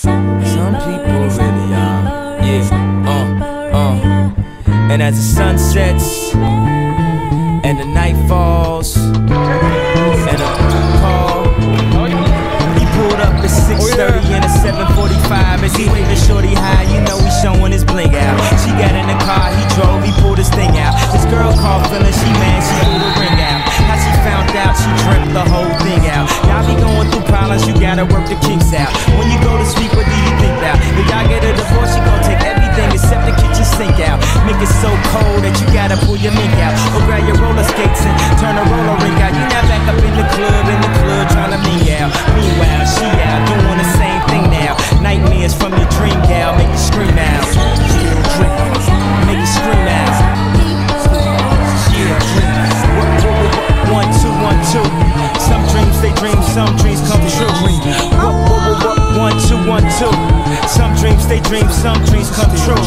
Some people really are. Yeah, And as the sun sets and the night falls and a call, he pulled up at 6:30 and a 7:45. As he waving shorty high, you know he showing his bling out. She got in the car, he drove, he pulled his thing out. This girl called feeling she mad, she pulled the ring out. How she found out, she dreamt the whole thing out. Y'all be going through problems, you gotta work the kinks out. When you go to sleep, what do you think about? If y'all get a divorce, you gon' take everything except the kitchen sink out. Make it so cold that you gotta pull your mink out. Or grab your roller skates and turn a roller rink out. You now back up in the club trying to mink out. Meanwhile, she out doing the same thing now. Nightmares from your dream gal make you scream out. Still dream, make you scream out. Yeah, dream. 1, 2, 1, 2. Some dreams they dream, some dreams come true. 1, 2, 1, 2. Some dreams they dream, some dreams come true.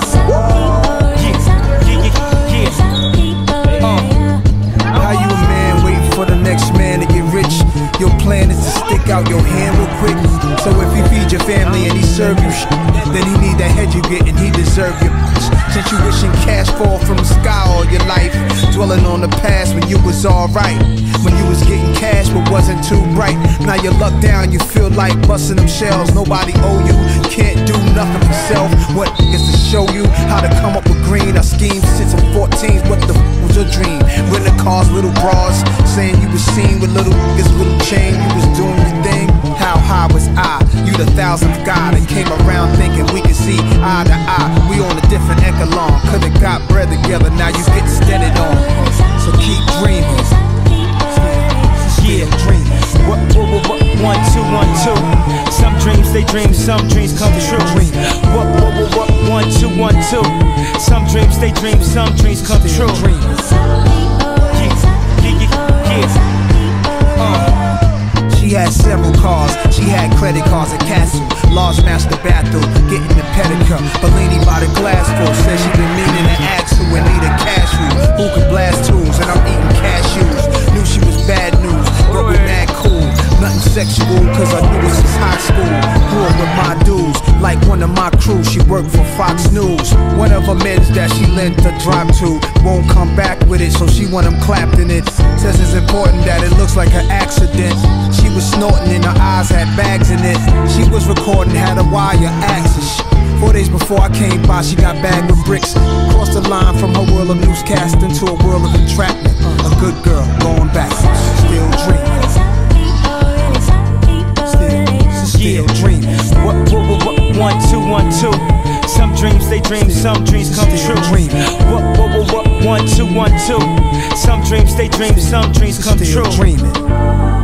How you a man waiting for the next man to get rich? Your plan is to stick out your hand real quick. So if he feed your family and he serve you then he need that head you get and he deserve your Since you wishing cash fall from the sky all your life, dwelling on the past when you was alright, when you was getting cash but wasn't too bright. Now you're lucked down, you feel like busting them shells. Nobody owe you, can't do nothing for self. What is to show you how to come up with green? I schemed since I'm 14, what the was your dream? Renting cars, little bras, saying you was seen with little niggas, little chain, you was doing your thing. How high was I? You the 1,000th guy that came around thinking we could see eye to eye. We on a different echelon, could've got bread together, now you get steadied on. So keep dreaming. Yeah, dream. 1, 2, 1, 2. Some dreams they dream, some dreams come true. 1, 2, 1, 2. Some dreams they dream, some dreams come true. She had several cars, she had credit cards at Castle, large master bathroom, getting the pedicure. Bellini by the glassful, said she been meaning to ask who and need a cash room. Who could blast tools and I'm eating cashews. Knew she was bad news, but we mad cool. Nothing sexual, cause I knew it since high school. Grew up with my dudes, like one of my crew. She worked for Fox News. One of her men's that she lent a drop to won't come back with it, so she want him clapped in it. Says it's important that it looks like an accident. She was snorting and her eyes had bags in it. She was recording, had a wire axis. 4 days before I came by, she got bagged with bricks. Crossed the line from her world of newscasting to a world of entrapment. A good girl going backwards, still dreaming. Still dreaming. 1, 2, 1, 2. Some dreams they dream, some dreams come true. 1, 2, 1, 2. Some dreams they dream, some dreams come true. Dreaming.